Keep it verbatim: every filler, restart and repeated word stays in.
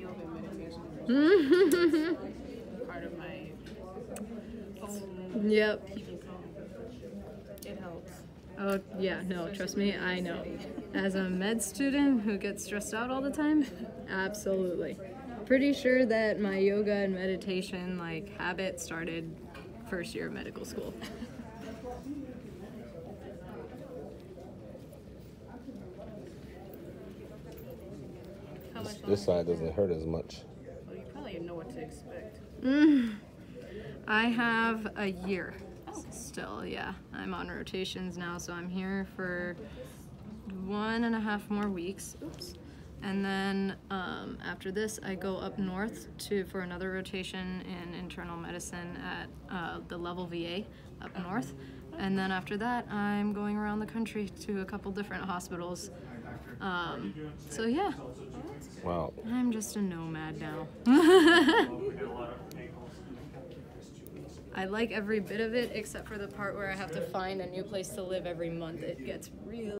yoga and meditation. Part of my own Yep. keeping calm. It helps. Oh, yeah, no, trust me, I know. As a med student who gets stressed out all the time, absolutely. Pretty sure that my yoga and meditation, like, habit started first year of medical school. How much This side doesn't hurt as much. Well, you probably know what to expect. Mm. I have a year still, yeah. I'm on rotations now, so I'm here for one and a half more weeks. Oops. And then um, after this, I go up north to for another rotation in internal medicine at uh, the Level V A up north. And then after that, I'm going around the country to a couple different hospitals. Um, so yeah, Wow. I'm just a nomad now. I like every bit of it except for the part where I have to find a new place to live every month. It gets real.